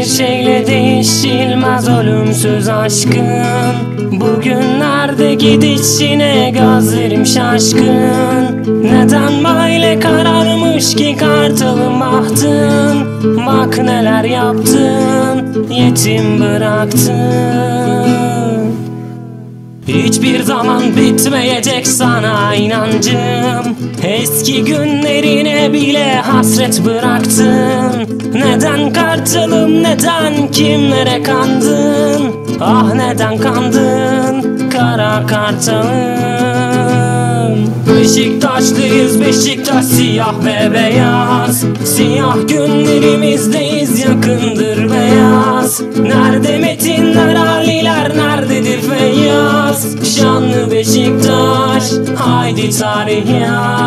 şeyle değişilmez ölümsüz aşkın. Bugünlerde gidişine gözlerim şaşkın. Neden böyle kararmış ki kartalım bahtın? Bak neler yaptın, yetim bıraktın. Hiçbir zaman bitmeyecek sana inancım. Eski günlerine bile hasret bıraktın. Neden kartalım, neden kimlere kandın? Ah neden kandın kara kartalım? Beşiktaşlıyız, Beşiktaş siyah ve beyaz. Siyah günlerimizdeyiz, yakındır beyaz. Nerede metinler, aliler, nerededir feyyaz? Şanlı Beşiktaş, haydi tarih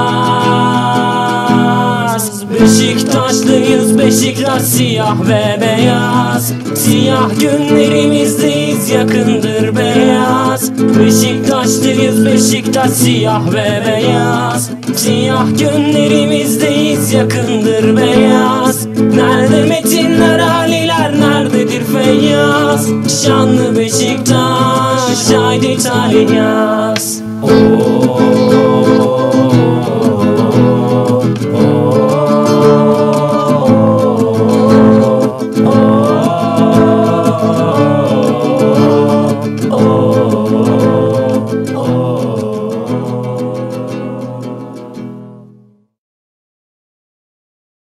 yaz. Beşiktaşlıyız, Beşiktaş siyah ve beyaz. Siyah günlerimizdeyiz, yakındır beyaz. Beşiktaşlıyız, Beşiktaş siyah ve beyaz. Siyah günlerimizdeyiz, yakındır beyaz. Nerede metinler, aliler, nerededir feyyaz? Şanlı Beşiktaş, haydi tarih yaz.